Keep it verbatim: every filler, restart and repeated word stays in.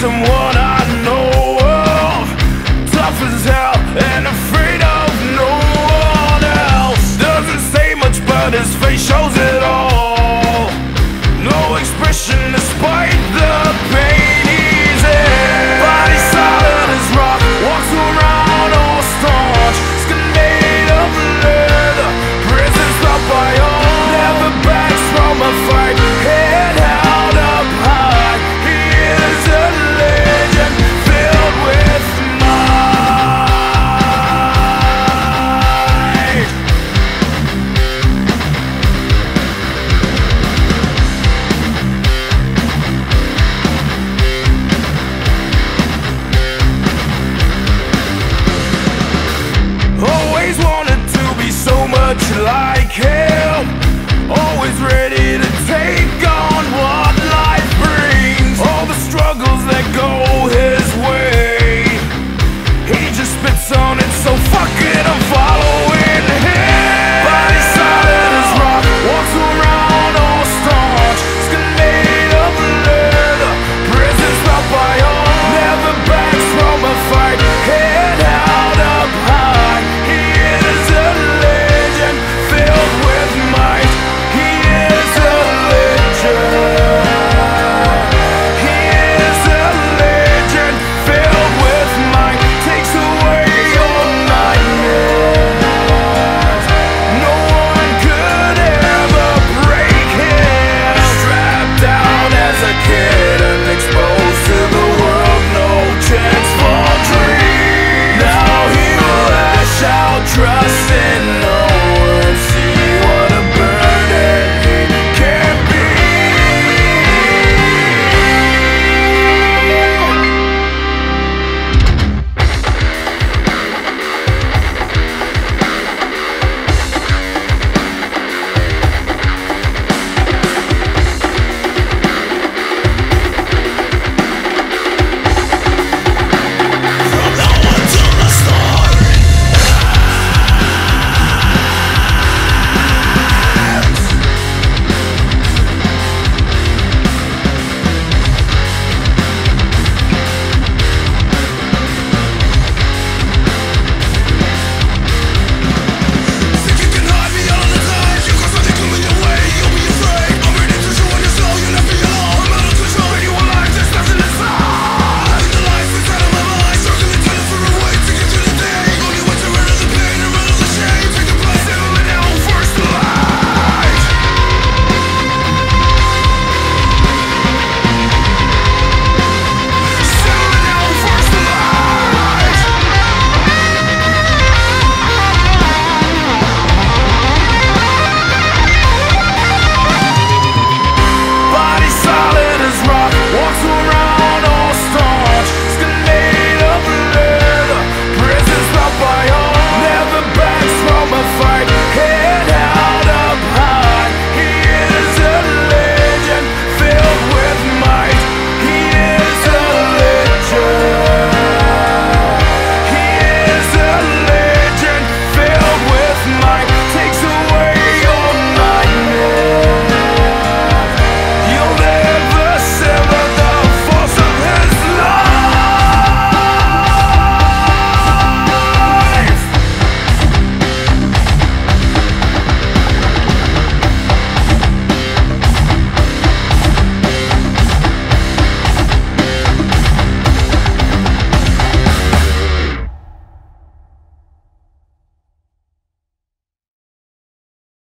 someone I know of, tough as hell and afraid of no one else. Doesn't say much but his face shows it all. No expression despite the pain he's in. Body solid as rock, walks around all staunch. Skin made of leather, presence up by all. Never backs from a fight, head held up high. He is a legend filled with might. Always wanted to be so much like him, always ready to take on